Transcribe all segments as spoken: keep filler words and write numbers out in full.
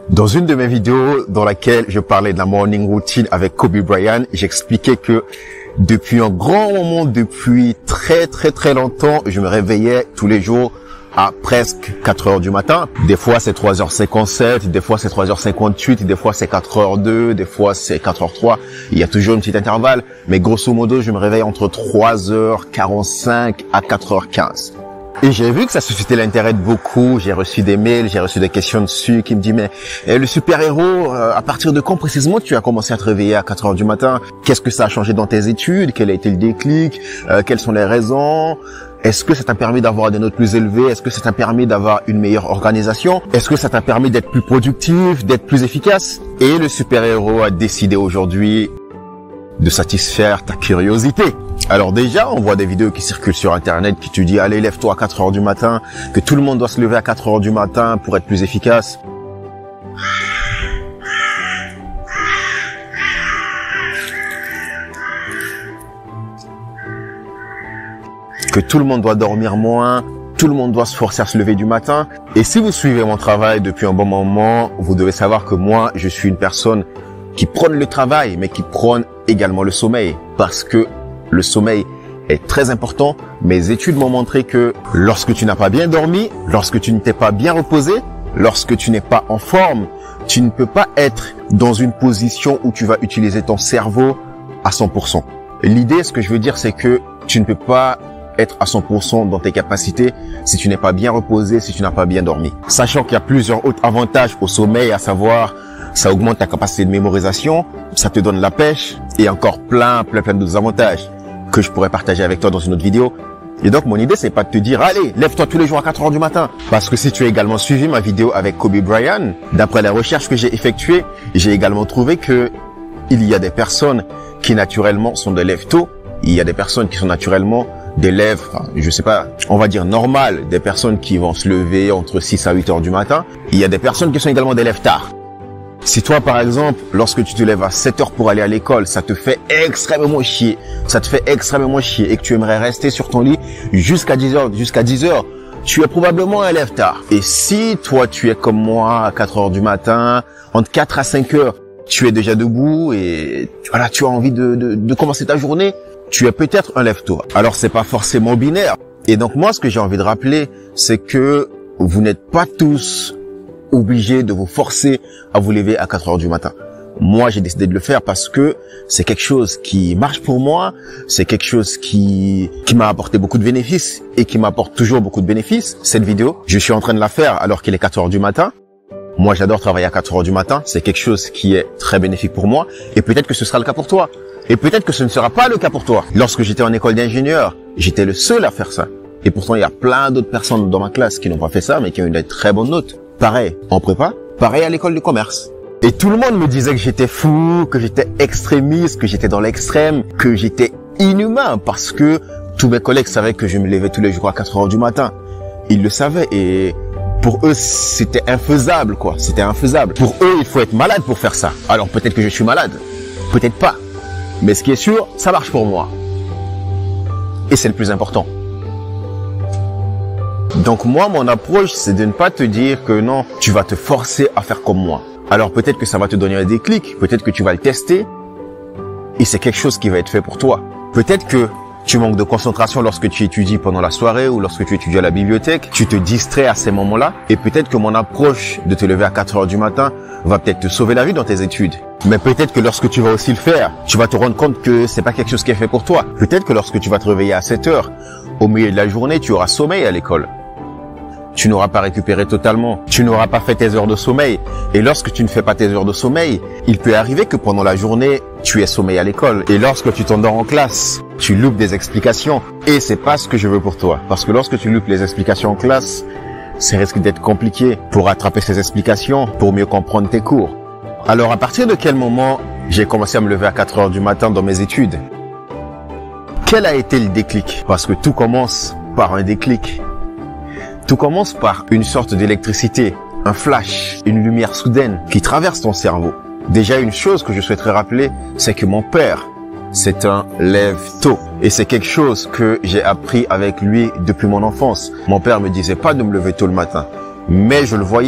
Dans une de mes vidéos dans laquelle je parlais de la morning routine avec Kobe Bryant, j'expliquais que depuis un grand moment, depuis très très très longtemps, je me réveillais tous les jours à presque quatre heures du matin. Des fois c'est trois heures cinquante-sept, des fois c'est trois heures cinquante-huit, des fois c'est quatre heures deux, des fois c'est quatre heures trois. Il y a toujours un petit intervalle, mais grosso modo, je me réveille entre trois heures quarante-cinq à quatre heures quinze. Et j'ai vu que ça suscitait l'intérêt de beaucoup. J'ai reçu des mails, j'ai reçu des questions dessus qui me disent mais eh, le super-héros, euh, à partir de quand précisément tu as commencé à te réveiller à quatre heures du matin? Qu'est-ce que ça a changé dans tes études? Quel a été le déclic? euh, Quelles sont les raisons? Est-ce que ça t'a permis d'avoir des notes plus élevées? Est-ce que ça t'a permis d'avoir une meilleure organisation? Est-ce que ça t'a permis d'être plus productif, d'être plus efficace? Et le super-héros a décidé aujourd'hui de satisfaire ta curiosité. Alors déjà, on voit des vidéos qui circulent sur Internet qui te disent « Allez, lève-toi à quatre heures du matin », que tout le monde doit se lever à quatre heures du matin pour être plus efficace. Que tout le monde doit dormir moins, tout le monde doit se forcer à se lever du matin. Et si vous suivez mon travail depuis un bon moment, vous devez savoir que moi, je suis une personne qui prône le travail, mais qui prône également le sommeil. Parce que le sommeil est très important. Mes études m'ont montré que lorsque tu n'as pas bien dormi, lorsque tu ne t'es pas bien reposé, lorsque tu n'es pas en forme, tu ne peux pas être dans une position où tu vas utiliser ton cerveau à cent pour cent. L'idée, ce que je veux dire, c'est que tu ne peux pas être à cent pour cent dans tes capacités si tu n'es pas bien reposé, si tu n'as pas bien dormi. Sachant qu'il y a plusieurs autres avantages au sommeil, à savoir ça augmente ta capacité de mémorisation, ça te donne la pêche et encore plein, plein, plein d'autres avantages que je pourrais partager avec toi dans une autre vidéo. Et donc, mon idée, c'est pas de te dire, allez, lève-toi tous les jours à quatre heures du matin. Parce que si tu as également suivi ma vidéo avec Kobe Bryant, d'après les recherches que j'ai effectuées, j'ai également trouvé que il y a des personnes qui naturellement sont des lève-tôt. Il y a des personnes qui sont naturellement des lèvres, enfin, je sais pas, on va dire normales, des personnes qui vont se lever entre six à huit heures du matin. Il y a des personnes qui sont également des lève-tard. Si toi, par exemple, lorsque tu te lèves à sept heures pour aller à l'école, ça te fait extrêmement chier, ça te fait extrêmement chier et que tu aimerais rester sur ton lit jusqu'à dix heures, jusqu'à dix heures, tu es probablement un lève-tard. Et si toi, tu es comme moi à quatre heures du matin, entre quatre à cinq heures, tu es déjà debout et voilà, tu as envie de, de, de commencer ta journée, tu es peut-être un lève-tôt. Alors, c'est pas forcément binaire. Et donc, moi, ce que j'ai envie de rappeler, c'est que vous n'êtes pas tous obligé de vous forcer à vous lever à quatre heures du matin. Moi, j'ai décidé de le faire parce que c'est quelque chose qui marche pour moi, c'est quelque chose qui qui m'a apporté beaucoup de bénéfices et qui m'apporte toujours beaucoup de bénéfices. Cette vidéo, je suis en train de la faire alors qu'il est quatre heures du matin. Moi, j'adore travailler à quatre heures du matin, c'est quelque chose qui est très bénéfique pour moi et peut-être que ce sera le cas pour toi. Et peut-être que ce ne sera pas le cas pour toi. Lorsque j'étais en école d'ingénieur, j'étais le seul à faire ça. Et pourtant, il y a plein d'autres personnes dans ma classe qui n'ont pas fait ça, mais qui ont eu des très bonnes notes. Pareil en prépa, pareil à l'école de commerce. Et tout le monde me disait que j'étais fou, que j'étais extrémiste, que j'étais dans l'extrême, que j'étais inhumain parce que tous mes collègues savaient que je me levais tous les jours à quatre heures du matin. Ils le savaient et pour eux, c'était infaisable, quoi. C'était infaisable. Pour eux, il faut être malade pour faire ça. Alors peut-être que je suis malade, peut-être pas. Mais ce qui est sûr, ça marche pour moi. Et c'est le plus important. Donc moi, mon approche, c'est de ne pas te dire que non, tu vas te forcer à faire comme moi. Alors peut-être que ça va te donner un déclic, peut-être que tu vas le tester et c'est quelque chose qui va être fait pour toi. Peut-être que tu manques de concentration lorsque tu étudies pendant la soirée ou lorsque tu étudies à la bibliothèque, tu te distrais à ces moments-là et peut-être que mon approche de te lever à quatre heures du matin va peut-être te sauver la vie dans tes études. Mais peut-être que lorsque tu vas aussi le faire, tu vas te rendre compte que c'est pas quelque chose qui est fait pour toi. Peut-être que lorsque tu vas te réveiller à sept heures, au milieu de la journée, tu auras sommeil à l'école. Tu n'auras pas récupéré totalement, tu n'auras pas fait tes heures de sommeil. Et lorsque tu ne fais pas tes heures de sommeil, il peut arriver que pendant la journée, tu aies sommeil à l'école. Et lorsque tu t'endors en classe, tu loupes des explications. Et c'est pas ce que je veux pour toi. Parce que lorsque tu loupes les explications en classe, ça risque d'être compliqué pour rattraper ces explications, pour mieux comprendre tes cours. Alors à partir de quel moment j'ai commencé à me lever à quatre heures du matin dans mes études? Quel a été le déclic? Parce que tout commence par un déclic. Tout commence par une sorte d'électricité, un flash, une lumière soudaine qui traverse ton cerveau. Déjà, une chose que je souhaiterais rappeler, c'est que mon père, c'est un lève-tôt. Et c'est quelque chose que j'ai appris avec lui depuis mon enfance. Mon père me disait pas de me lever tôt le matin, mais je le voyais.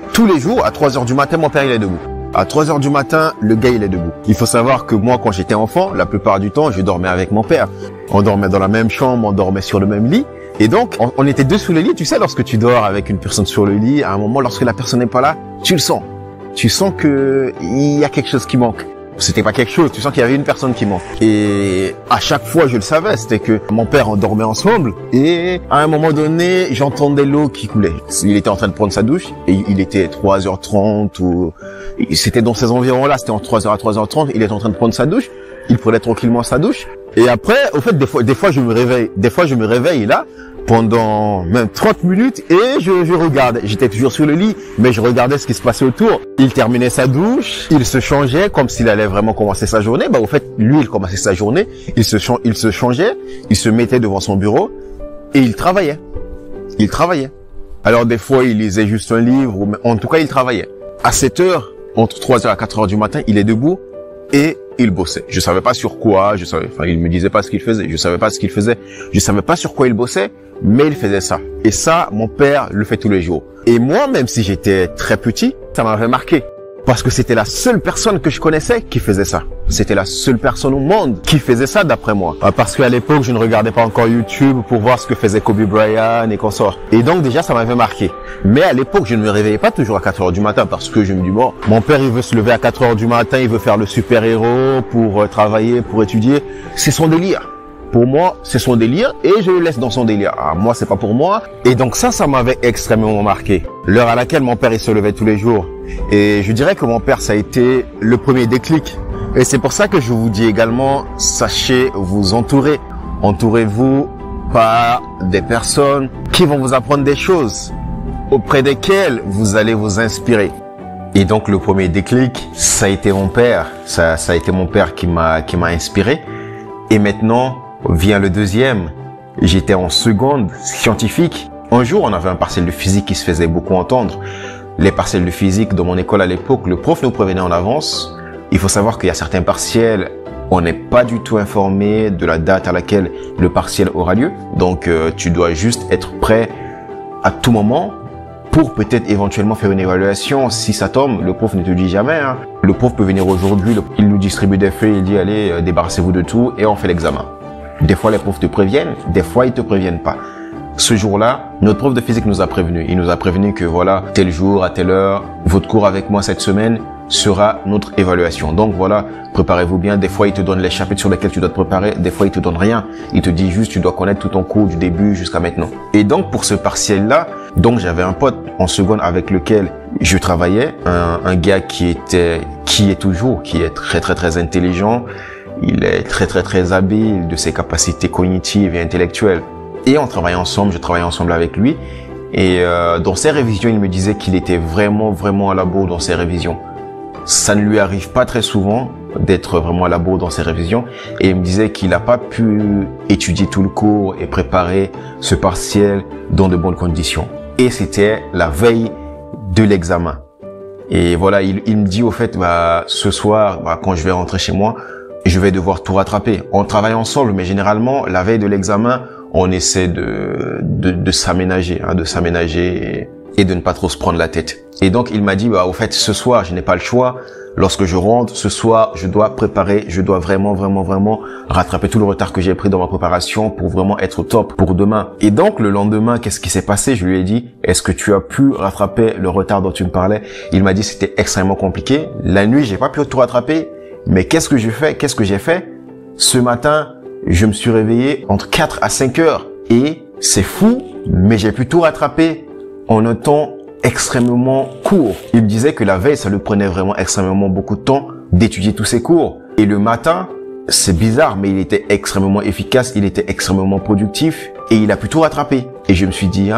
tous les jours, à trois heures du matin, mon père, il est debout. À trois heures du matin, le gars, il est debout. Il faut savoir que moi, quand j'étais enfant, la plupart du temps, je dormais avec mon père. On dormait dans la même chambre, on dormait sur le même lit. Et donc, on, on était deux sous le lit. Tu sais, lorsque tu dors avec une personne sur le lit, à un moment, lorsque la personne n'est pas là, tu le sens. Tu sens que il y a quelque chose qui manque. C'était pas quelque chose, tu sens qu'il y avait une personne qui manque. Et à chaque fois, je le savais, c'était que mon père, on dormait ensemble. Et à un moment donné, j'entendais l'eau qui coulait. Il était en train de prendre sa douche. Et il était trois heures trente ou... C'était dans ces environs-là, c'était en trois heures à trois heures trente. Il était en train de prendre sa douche. Il prenait tranquillement sa douche. Et après, au fait, des fois, des fois, je me réveille. Des fois, je me réveille là, pendant même trente minutes, et je, je regarde. J'étais toujours sur le lit, mais je regardais ce qui se passait autour. Il terminait sa douche, il se changeait comme s'il allait vraiment commencer sa journée. Bah, au fait, lui, il commençait sa journée, il se, il se changeait, il se mettait devant son bureau, et il travaillait. Il travaillait. Alors, des fois, il lisait juste un livre, ou en tout cas, il travaillait. À sept heures, entre trois heures à quatre heures du matin, il est debout, et il bossait. Je savais pas sur quoi, je savais, enfin, il me disait pas ce qu'il faisait, je savais pas ce qu'il faisait, je savais pas sur quoi il bossait, mais il faisait ça. Et ça, mon père le fait tous les jours. Et moi, même si j'étais très petit, ça m'avait marqué. Parce que c'était la seule personne que je connaissais qui faisait ça. C'était la seule personne au monde qui faisait ça d'après moi. Parce qu'à l'époque, je ne regardais pas encore YouTube pour voir ce que faisait Kobe Bryant et consorts. Et donc déjà, ça m'avait marqué. Mais à l'époque, je ne me réveillais pas toujours à quatre heures du matin parce que je me dis, bon, mon père, il veut se lever à quatre heures du matin, il veut faire le super-héros pour euh, travailler, pour étudier. C'est son délire. Pour moi, c'est son délire et je le laisse dans son délire. Ah, moi, c'est pas pour moi. Et donc ça, ça m'avait extrêmement marqué. L'heure à laquelle mon père, il se levait tous les jours. Et je dirais que mon père, ça a été le premier déclic. Et c'est pour ça que je vous dis également, sachez vous entourer. Entourez-vous par des personnes qui vont vous apprendre des choses, auprès desquelles vous allez vous inspirer. Et donc, le premier déclic, ça a été mon père. Ça, ça a été mon père qui m'a, qui m'a inspiré. Et maintenant, vient le deuxième. J'étais en seconde scientifique. Un jour, on avait un partiel de physique qui se faisait beaucoup entendre. Les partiels de physique de mon école à l'époque, le prof nous prévenait en avance. Il faut savoir qu'il y a certains partiels, on n'est pas du tout informé de la date à laquelle le partiel aura lieu. Donc, euh, tu dois juste être prêt à tout moment pour peut-être éventuellement faire une évaluation. Si ça tombe, le prof ne te dit jamais. Hein. Le prof peut venir aujourd'hui, il nous distribue des feuilles, il dit allez, euh, débarrassez-vous de tout et on fait l'examen. Des fois, les profs te préviennent, des fois, ils te préviennent pas. Ce jour-là, notre prof de physique nous a prévenu. Il nous a prévenu que voilà, tel jour, à telle heure, votre cours avec moi cette semaine sera notre évaluation. Donc voilà, préparez-vous bien. Des fois, il te donne les chapitres sur lesquels tu dois te préparer. Des fois, il te donne rien. Il te dit juste, tu dois connaître tout ton cours du début jusqu'à maintenant. Et donc, pour ce partiel-là, donc j'avais un pote en seconde avec lequel je travaillais, un, un gars qui était, qui est toujours, qui est très très très intelligent. Il est très très très habile de ses capacités cognitives et intellectuelles. Et on travaillait ensemble, je travaillais ensemble avec lui. Et euh, dans ses révisions, il me disait qu'il était vraiment vraiment à la bourre dans ses révisions. Ça ne lui arrive pas très souvent d'être vraiment à la bourre dans ses révisions. Et il me disait qu'il n'a pas pu étudier tout le cours et préparer ce partiel dans de bonnes conditions. Et c'était la veille de l'examen. Et voilà, il, il me dit au fait, bah, ce soir, bah, quand je vais rentrer chez moi, je vais devoir tout rattraper. On travaille ensemble, mais généralement, la veille de l'examen, on essaie de, de, de s'aménager, hein, de s'aménager et, et de ne pas trop se prendre la tête. Et donc, il m'a dit, bah, au fait, ce soir, je n'ai pas le choix. Lorsque je rentre, ce soir, je dois préparer, je dois vraiment, vraiment, vraiment rattraper tout le retard que j'ai pris dans ma préparation pour vraiment être au top pour demain. Et donc, le lendemain, qu'est-ce qui s'est passé? Je lui ai dit, est-ce que tu as pu rattraper le retard dont tu me parlais? Il m'a dit, c'était extrêmement compliqué. La nuit, j'ai pas pu tout rattraper. Mais qu'est-ce que j'ai fait? Qu'est-ce que j'ai fait? Ce matin, je me suis réveillé entre quatre à cinq heures. Et c'est fou, mais j'ai pu tout rattraper en un temps extrêmement court. Il me disait que la veille, ça lui prenait vraiment extrêmement beaucoup de temps d'étudier tous ses cours. Et le matin, c'est bizarre, mais il était extrêmement efficace, il était extrêmement productif et il a pu tout rattraper. Et je me suis dit,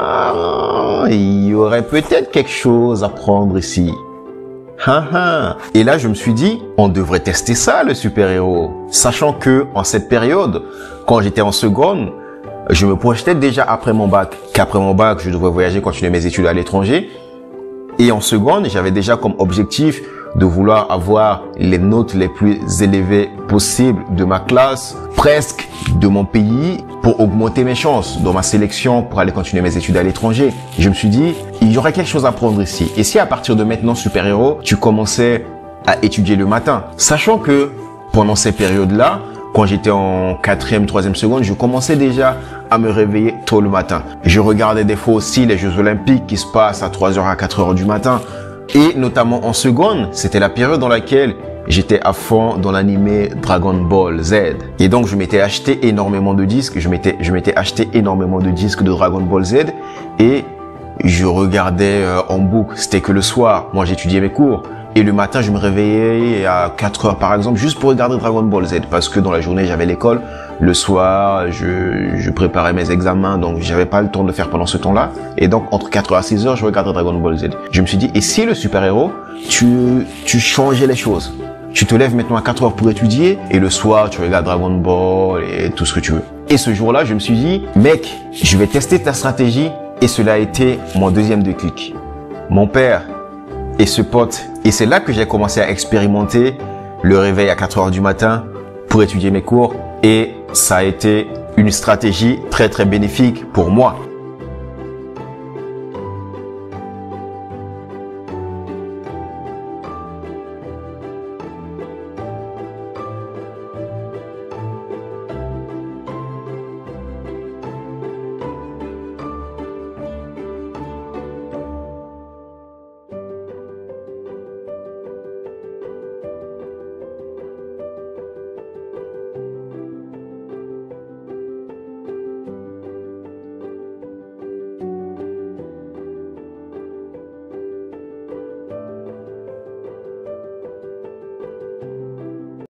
ah, il y aurait peut-être quelque chose à prendre ici. Ah, ah. Et là, je me suis dit, on devrait tester ça, le super-héros. Sachant que, en cette période, quand j'étais en seconde, je me projetais déjà après mon bac. Qu'après mon bac, je devrais voyager, continuer mes études à l'étranger. Et en seconde, j'avais déjà comme objectif de vouloir avoir les notes les plus élevées possibles de ma classe presque de mon pays pour augmenter mes chances dans ma sélection pour aller continuer mes études à l'étranger. Je me suis dit, il y aurait quelque chose à prendre ici. Et si à partir de maintenant, super-héros, tu commençais à étudier le matin, sachant que pendant ces périodes-là, quand j'étais en quatrième, troisième seconde, je commençais déjà à me réveiller tôt le matin. Je regardais des fois aussi les Jeux Olympiques qui se passent à trois heures à quatre heures du matin. Et notamment en seconde, c'était la période dans laquelle j'étais à fond dans l'animé Dragon Ball Z. Et donc, je m'étais acheté énormément de disques. Je m'étais, je m'étais acheté énormément de disques de Dragon Ball Z. Et je regardais euh, en boucle. C'était que le soir. Moi, j'étudiais mes cours. Et le matin, je me réveillais à quatre heures, par exemple, juste pour regarder Dragon Ball Z. Parce que dans la journée, j'avais l'école. Le soir, je, je préparais mes examens. Donc, j'avais pas le temps de le faire pendant ce temps-là. Et donc, entre quatre heures à six heures, je regardais Dragon Ball Z. Je me suis dit, et si le super-héros, tu, tu changeais les choses? Tu te lèves maintenant à quatre heures pour étudier. Et le soir, tu regardes Dragon Ball et tout ce que tu veux. Et ce jour-là, je me suis dit, mec, je vais tester ta stratégie. Et cela a été mon deuxième déclic. Mon père et ce pote. Et c'est là que j'ai commencé à expérimenter le réveil à quatre heures du matin pour étudier mes cours. Et ça a été une stratégie très très bénéfique pour moi.